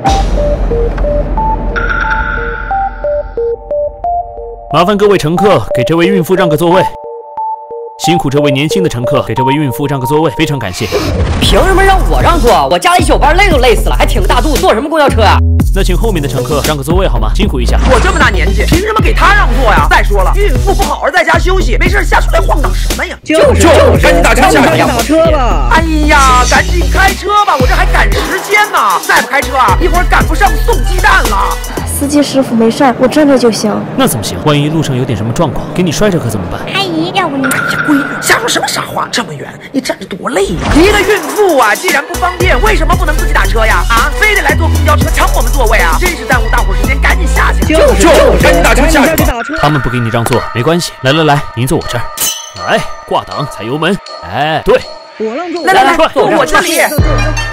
麻烦各位乘客给这位孕妇让个座位。辛苦这位年轻的乘客给这位孕妇让个座位，非常感谢。 凭什么让我让座？我加了一宿班，累都累死了，还挺个大肚子，坐什么公交车啊？ 那请后面的乘客让个座位好吗？辛苦一下。 我这么大年纪，凭什么给他让座呀？再说了，孕妇不好好在家休息，没事瞎出来晃荡什么呀？ 就是， 赶紧打车下去。 打车吧！ 哎呀，赶紧开车吧，我这还赶时间呢。再不开车啊，一会儿赶不上送鸡蛋了。 司机师傅没事儿，我站着就行。 那怎么行？万一路上有点什么状况，给你摔着可怎么办？ 阿姨，要不你…… 哎呀，闺女，瞎说什么傻话？这么远，你站着多累呀！一个孕妇啊，既然不方便，为什么不能自己打车呀？啊，非得来坐公交车抢我们座位啊！真是耽误大伙时间，赶紧下去。 赶紧打车下去。 他们不给你让座没关系，来，您坐我这儿。来，挂档，踩油门。哎，对， 我让座。 来， 快坐我这里。